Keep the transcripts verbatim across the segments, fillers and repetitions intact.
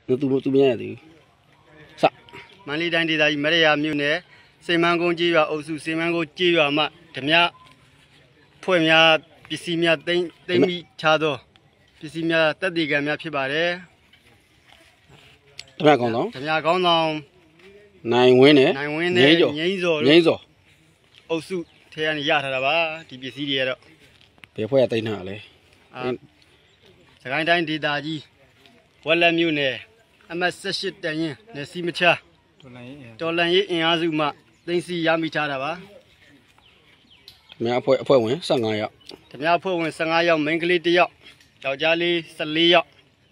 nó tu tu nhẹ thì sao mà đi đánh thì tại mấy cái miêu này xây mang công chi và ấu su xây mang công chi và mà thằng nhà phơi nhà bị xì nhà tên tên mi cha đó bị xì nhà tất đi cái nhà phía bà đấy thằng nhà con đó thằng nhà con đó này nguyên này này nguyên này nhảy rồi nhảy rồi ấu su thế anh giả thật ba thì bị xì đi rồi bây giờ tay nào đấy cái đánh thì tại gìวันละမျိုးနဲ့အမတ်၁၈တန်ရင်နဲ့စီမချတော်လန်ရေးအင်အားစုမှသိသိရမိထားတာပါခင်ဗျာအဖွဲ့အဖွဲ့ဝင်၁၅ယောက်ခင်ဗျာအဖွဲ့ဝင်၁၅ယောက်မိန်းကလေး၁ယောက်ယောက်ျားလေး၁၄ယောက်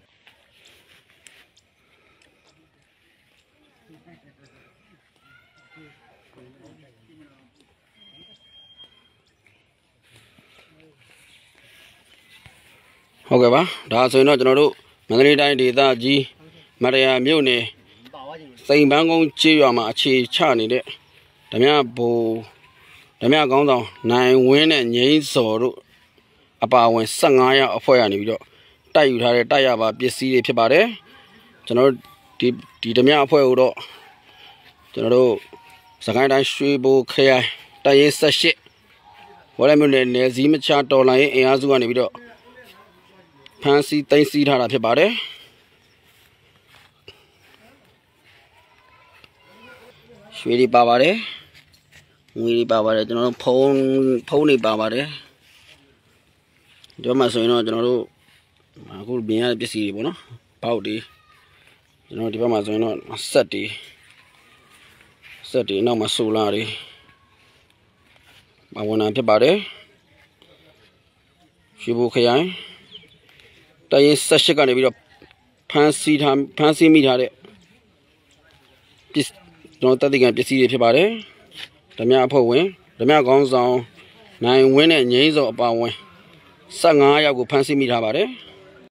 ဟုတ်ကဲ့ပါဒါဆိုရင်တော့ကျွန်တော်တို့မန္တလေးတိုင်းဒေသကြီးမရယာမြို့နယ်စိန်ပန်းကုန်းကျေးရွာမှာအခြေချနေတဲ့ဓမြဘိုဓမြကောင်းဆောင်နိုင်ဝင်းနဲ့ငိမ့်စော်တို့အပါအဝင်၁၅ယောက်အဖွဲ့ရနေပြီးတော့တိုက်ယူထားတဲ့တိုက်ရပါပစ္စည်းတွေဖြစ်ပါတယ်ကျွန်တော်တို့ဒီဒီဓမြအဖွဲ့ကိုတော့ကျွန်တော်တို့စကိုင်းတိုင်းရွှေဘိုခရိုင်တိုက်ရင်၁၈ဝရမြို့နယ်နယ်စည်းမချတော်လိုင်းအင်အားစုကနေပြီးတော့ဖန်စီသိမ်းစီးထားတာဖြစ်ပါတယ်ရွှေတွေပါပါတယ်ငွေတွေပါပါတယ်ကျွန်တော်တို့ဖုံးဖုံးတွေပါပါတယ်ဒီမှာဆိုရင်တော့ကျွန်တော်တို့အခုပြင်ရတဲ့ပစ္စည်းတွေပေါ့နော်ပေါက်တွေကျွန်တော်ဒီဘက်မှာဆိုရင်တော့ဆက်တွေဆက်တွေနောက်မှာဆိုလာတွေမဝန်တာဖြစ်ပါတယ်ရွှေဘိုခရိုင်တိုင်းရင်၁၈ကနေပြီးတော့ဖန်စီထားဖန်စီမိထားတဲ့ပစ္စကျွန်တော်တက်တဲ့ကပစ္စည်းတွေဖြစ်ပါတယ်ဓမြအဖွဲ့ဝင်ဓမြကောင်းဆောင်နိုင်ဝင်းနဲ့ငိမ့်စော်အပါဝင်၁၅ယောက်ကိုဖန်စီမိထားပါတယ်